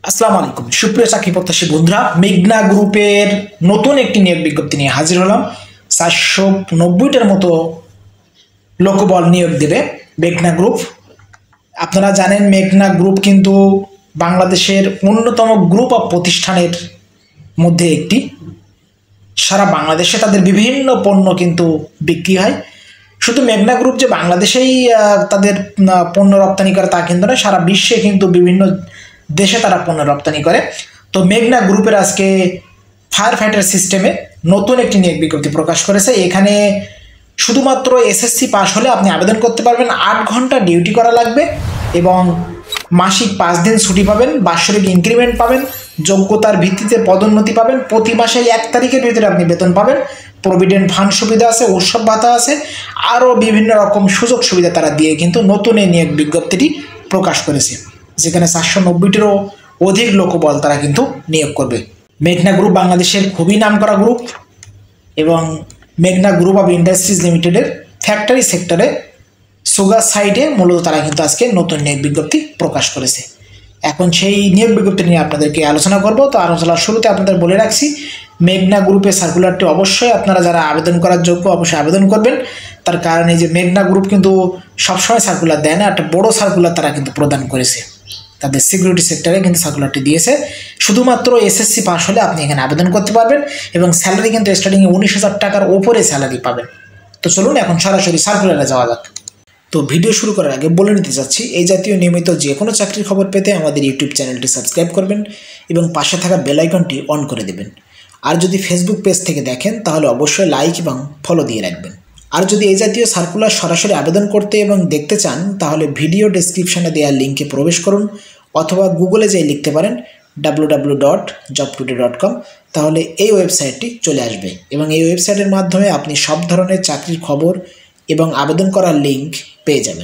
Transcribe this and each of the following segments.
আসসালামু আলাইকুম সুপ্রিয় চাকরি প্রত্যাশী বন্ধুরা, মেঘনা গ্রুপের নতুন একটি নিয়োগ বিজ্ঞপ্তি নিয়ে হাজির হলাম। 490টার মতো লোকবল নিয়োগ দেবে মেঘনা গ্রুপ। আপনারা জানেন মেঘনা গ্রুপ কিন্তু বাংলাদেশের অন্যতম গ্রুপ অফ প্রতিষ্ঠানের মধ্যে একটি। সারা বাংলাদেশে তাদের বিভিন্ন পণ্য কিন্তু বিক্রি হয়। শুধু মেঘনা গ্রুপ যে বাংলাদেশেই তাদের পণ্য রপ্তানি করে তা কিন্তু নয়, সারা বিশ্বে কিন্তু বিভিন্ন দেশে তারা পণ্য রপ্তানি করে। তো মেঘনা গ্রুপের আজকে ফায়ার ফাইটার সিস্টেমে নতুন একটি নিয়োগ বিজ্ঞপ্তি প্রকাশ করেছে। এখানে শুধুমাত্র এসএসসি পাস হলে আপনি আবেদন করতে পারবেন। 8 ঘন্টা ডিউটি করা লাগবে এবং মাসিক 5 দিন ছুটি পাবেন, বাৎসরিক ইনক্রিমেন্ট পাবেন, যোগ্যতার ভিত্তিতে পদোন্নতি পাবেন, প্রতি মাসে 1 তারিখের ভিতরে আপনি বেতন পাবেন, প্রভিডেন্ট ফান্ড সুবিধা আছে, উৎসব ভাতা আছে, আরও বিভিন্ন রকম সুযোগ সুবিধা তারা দিয়ে কিন্তু নতুন এই নিয়োগ বিজ্ঞপ্তিটি প্রকাশ করেছে, যেখানে 490টিরও অধিক লোকবল তারা কিন্তু নিয়োগ করবে। মেঘনা গ্রুপ বাংলাদেশের খুবই নামকরা গ্রুপ এবং মেঘনা গ্রুপ অফ ইন্ডাস্ট্রিজ লিমিটেডের ফ্যাক্টরি সেক্টরে সুগার সাইডে মূলত তারা কিন্তু আজকে নতুন নিয়োগ বিজ্ঞপ্তি প্রকাশ করেছে। এখন সেই নিয়োগ বিজ্ঞপ্তি নিয়ে আপনাদেরকে আলোচনা করব। তো আলোচনার শুরুতে আপনাদের বলে রাখছি, মেঘনা গ্রুপের সার্কুলারটি অবশ্যই আপনারা যারা আবেদন করার যোগ্য অবশ্যই আবেদন করবেন। তার কারণ এই যে মেঘনা গ্রুপ কিন্তু সবসময় সার্কুলার দেয় না, একটা বড় সার্কুলার তারা কিন্তু প্রদান করেছে, তাদের সিকিউরিটি সেক্টরে কিন্তু সার্কুলারটি দিয়েছে। শুধুমাত্র এসএসসি পাস হলে আপনি এখানে আবেদন করতে পারবেন এবং স্যালারি কিন্তু স্টার্টিংয়ে 19,000 টাকার ওপরে স্যালারি পাবেন। তো চলুন এখন সরাসরি সার্কুলারে যাওয়া যাক। তো ভিডিও শুরু করার আগে বলে নিতে চাচ্ছি, এই জাতীয় নিয়মিত যে কোনো চাকরির খবর পেতে আমাদের ইউটিউব চ্যানেলটি সাবস্ক্রাইব করবেন এবং পাশে থাকা বেল আইকনটি অন করে দেবেন। আর যদি ফেসবুক পেজ থেকে দেখেন তাহলে অবশ্যই লাইক এবং ফলো দিয়ে রাখবেন। আর যদি এই জাতীয় সার্কুলার সরাসরি আবেদন করতে এবং দেখতে চান তাহলে ভিডিও ডেসক্রিপশনে দেওয়া লিঙ্কে প্রবেশ করুন অথবা গুগলে যেয়ে লিখতে পারেন www.jobtoday.com, তাহলে এই ওয়েবসাইটটি চলে আসবে এবং এই ওয়েবসাইটের মাধ্যমে আপনি সব ধরনের চাকরির খবর এবং আবেদন করার লিঙ্ক পেয়ে যাবেন।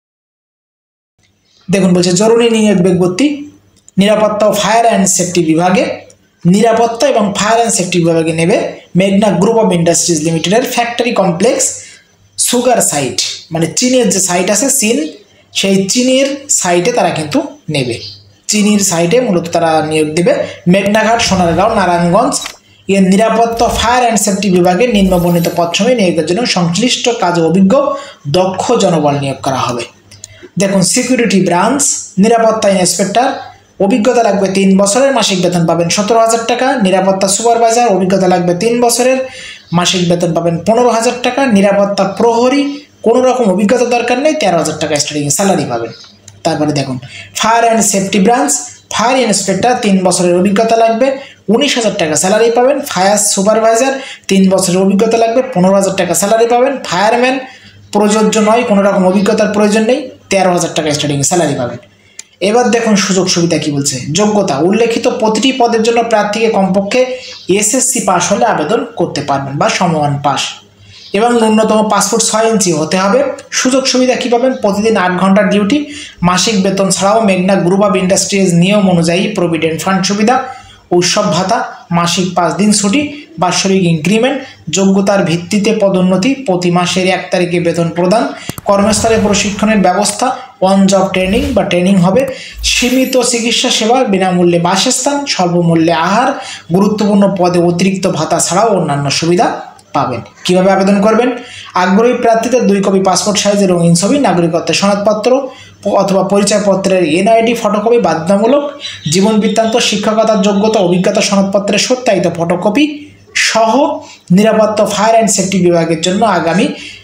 দেখুন বলছে জরুরি নিয়োগ বিজ্ঞপ্তি, নিরাপত্তা ও ফায়ার অ্যান্ড সেফটি বিভাগে, নিরাপত্তা এবং ফায়ার অ্যান্ড সেফটি বিভাগে নেবে মেঘনা গ্রুপ অফ ইন্ডাস্ট্রিজ লিমিটেডের ফ্যাক্টরি কমপ্লেক্স সুগার সাইট, মানে চিনির যে সাইট আছে চিন, সেই চিনির সাইটে তারা কিন্তু নেবে। চিনির সাইটে মূলত তারা নিয়োগ দেবে। মেঘনাঘাট, সোনারগাঁও, নারায়ণগঞ্জ এর নিরাপত্তা ফায়ার অ্যান্ড সেফটি বিভাগে নিম্নবর্ণিত পদসমূহে নিয়োগের জন্য সংশ্লিষ্ট কাজে অভিজ্ঞ দক্ষ জনবল নিয়োগ করা হবে। দেখুন সিকিউরিটি ব্রাঞ্চ, নিরাপত্তা ইন্সপেক্টর, অভিজ্ঞতা লাগবে 3 বছরের, মাসিক বেতন পাবেন 17,000 টাকা। নিরাপত্তা সুপারভাইজার, অভিজ্ঞতা লাগবে 3 বছরের, মাসিক বেতন পাবেন 15,000 টাকা। নিরাপত্তা প্রহরী, কোনো রকম অভিজ্ঞতা দরকার নেই, 13,000 টাকা স্টার্টিং স্যালারি পাবেন। তারপরে দেখুন fire and safety branch, fire inspector 3 বছরের অভিজ্ঞতা লাগবে, 19,000 টাকা স্যালারি পাবেন। ফায়ার সুপারভাইজার 3 বছরের অভিজ্ঞতা লাগবে, 15,000 টাকা স্যালারি পাবেন। ফায়ারম্যান প্রযোজ্য নয়, কোনো রকম অভিজ্ঞতার প্রয়োজন নেই, 13,000 টাকা স্টার্টিং স্যালারি পাবেন। এবার দেখুন সুযোগ সুবিধা কি বলছে। যোগ্যতা, উল্লেখিত প্রতিটি পদের জন্য প্রার্থীকে কমপক্ষে এসএসসি পাস হলে আবেদন করতে পারবেন বা সমমান পাস এবং ন্যূনতম 5 ফুট 6 ইঞ্চি হতে হবে। সুযোগ সুবিধা কী পাবেন? প্রতিদিন 8 ঘন্টার ডিউটি, মাসিক বেতন ছাড়াও মেঘনা গ্রুপ অফ ইন্ডাস্ট্রিজ নিয়ম অনুযায়ী প্রভিডেন্ট ফান্ড সুবিধা, উৎসব ভাতা, মাসিক 5 দিন ছুটি, বাৎসরিক ইনক্রিমেন্ট, যোগ্যতার ভিত্তিতে পদোন্নতি, প্রতি মাসের 1 তারিখে বেতন প্রদান, কর্মস্থলে প্রশিক্ষণের ব্যবস্থা, অন জব ট্রেনিং বা ট্রেনিং হবে, সীমিত চিকিৎসা সেবা, বিনামূল্যে বাসস্থান, স্বল্পমূল্যে আহার, গুরুত্বপূর্ণ পদে অতিরিক্ত ভাতা ছাড়াও অন্যান্য সুবিধা পাবেন। কিভাবে আবেদন করবেন? আগ্রহী প্রার্থীদের 2 কপি পাসপোর্ট সাইজের রঙিন ছবি, নাগরিকত্বের সনদপত্র অথবা পরিচয়পত্রের এনআইডি ফটোকপি বাধ্যতামূলক, জীবন বৃত্তান্ত, শিক্ষকতার যোগ্যতা, অভিজ্ঞতা সনদপত্রের সত্যায়িত ফটোকপি সহ নিরাপত্তা ফায়ার অ্যান্ড সেফটি বিভাগের জন্য আগামী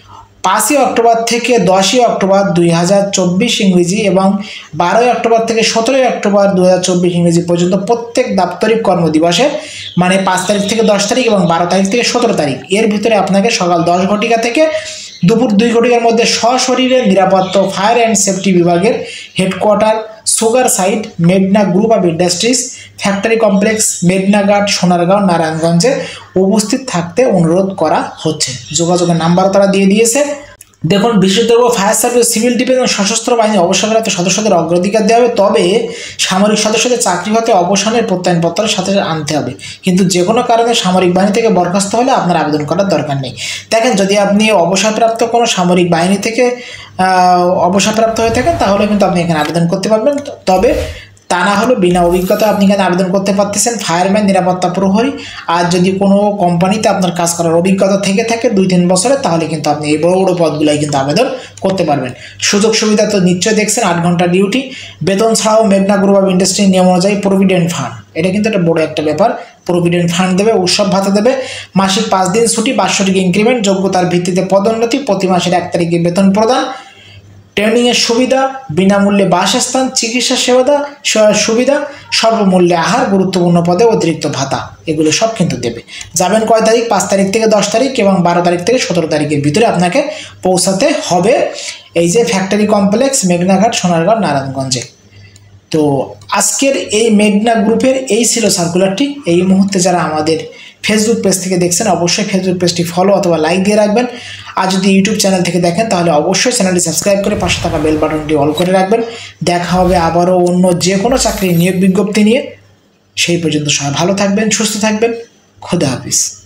5ই অক্টোবর থেকে 10ই অক্টোবর 2024 ইংরেজি এবং 12ই অক্টোবর থেকে 17ই অক্টোবর 2024 ইংরেজি পর্যন্ত প্রত্যেক দাপ্তরিক কর্মদিবসে, মানে 5 তারিখ থেকে 10 তারিখ এবং 12 তারিখ থেকে 17 তারিখ এর ভিতরে আপনাকে সকাল 10 ঘটিকা থেকে দুপুর 2 ঘটিকার মধ্যে সশরীরে নিরাপত্তা ফায়ার অ্যান্ড সেফটি বিভাগের হেডকোয়ার্টার সুগার সাইট মেঘনা group of industries factory complex মেঘনাঘাট, সোনারগাঁও, নারায়ণগঞ্জে উপস্থিত থাকতে অনুরোধ করা হচ্ছে। যোগাযোগের নাম্বারও তারা দিয়ে দিয়েছে। দেখুন বিশেষজ্ঞ ফায়ার সার্ভিস, সিভিল ডিফেন্স এবং সশস্ত্র বাহিনী অবসরপ্রাপ্ত সদস্যদের অগ্রাধিকার দেওয়া হবে, তবে সামরিক সদস্যদের চাকরি হতে অবসানের প্রত্যয়নপত্রের সাথে আনতে হবে। কিন্তু যে কোনো কারণে সামরিক বাহিনী থেকে বরখাস্ত হলে আপনার আবেদন করার দরকার নেই। দেখেন যদি আপনি অবসরপ্রাপ্ত কোনো সামরিক বাহিনী থেকে অবসরপ্রাপ্ত হয়ে থাকেন তাহলে কিন্তু আপনি এখানে আবেদন করতে পারবেন, তবে তা না হলে বিনা অভিজ্ঞতা আপনি এখানে আবেদন করতে পারতেছেন ফায়ারম্যান, নিরাপত্তা প্রহরী। আর যদি কোনো কোম্পানিতে আপনার কাজ করার অভিজ্ঞতা থেকে থাকে 2-3 বছরে, তাহলে কিন্তু আপনি এই বড় বড় পদগুলাই কিন্তু আবেদন করতে পারবেন। সুযোগ সুবিধা তো নিশ্চয়ই দেখছেন, 8 ঘন্টা ডিউটি, বেতন ছাড়াও মেঘনা গ্রুপ অফ ইন্ডাস্ট্রি নিয়ম অনুযায়ী প্রভিডেন্ট ফান্ড, এটা কিন্তু একটা বড় একটা ব্যাপার। প্রভিডেন্ট ফান্ড দেবে, উৎসব ভাতা দেবে, মাসিক 5 দিন ছুটি, বাৎসরিক ইনক্রিমেন্ট, যোগ্যতার ভিত্তিতে পদোন্নতি, প্রতি মাসের 1 তারিখে বেতন প্রদান, ট্রেনিংয়ের সুবিধা, বিনামূল্যে বাসস্থান, চিকিৎসা সুবিধা, স্বল্পমূল্যে আহার, গুরুত্বপূর্ণ পদে অতিরিক্ত ভাতা, এগুলো সব কিন্তু দেবে। যাবেন কয় তারিখ? 5 তারিখ থেকে 10 তারিখ এবং 12 তারিখ থেকে 17 তারিখের ভিতরে আপনাকে পৌঁছাতে হবে এই যে ফ্যাক্টরি কমপ্লেক্স, মেঘনাঘাট, সোনারগাঁও, নারায়ণগঞ্জে। তো আজকের এই মেঘনা গ্রুপের এই ছিল সার্কুলারটি। এই মুহূর্তে যারা আমাদের ফেসবুক পেজ থেকে দেখছেন, অবশ্যই ফেসবুক পেজটি ফলো অথবা লাইক দিয়ে রাখবেন। আর যদি ইউটিউব চ্যানেল থেকে দেখেন, তাহলে অবশ্যই চ্যানেলটি সাবস্ক্রাইব করে পাশে থাকা বেল বাটনটি অল করে রাখবেন। দেখা হবে আবারও অন্য যে কোনো চাকরির নিয়োগ বিজ্ঞপ্তি নিয়ে। সেই পর্যন্ত সবাই ভালো থাকবেন, সুস্থ থাকবেন। খোদা হাফিজ।